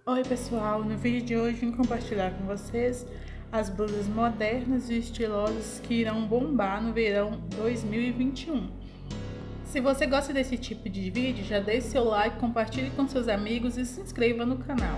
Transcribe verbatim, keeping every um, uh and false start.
Oi pessoal, no vídeo de hoje vim compartilhar com vocês as blusas modernas e estilosas que irão bombar no verão dois mil e vinte e um. Se você gosta desse tipo de vídeo, já deixe seu like, compartilhe com seus amigos e se inscreva no canal.